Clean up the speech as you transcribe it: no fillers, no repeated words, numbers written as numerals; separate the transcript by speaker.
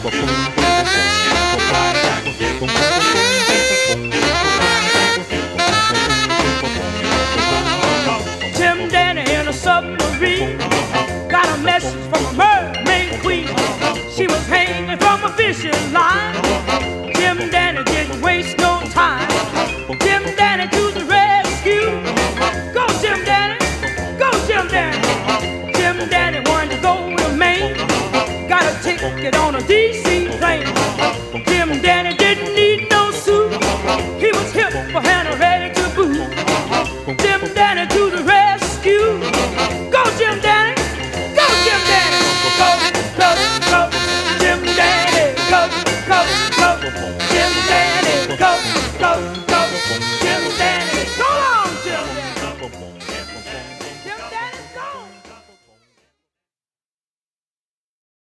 Speaker 1: Tim Danny in a submarine got a message from a mermaid queen. She was hanging from a fishing line. Tim Danny didn't waste no time. Tim Danny to the rescue. Go Tim Danny, go Tim Danny. Tim Danny wanted to go to Maine. Got a ticket on a DC plane. Tim Danny didn't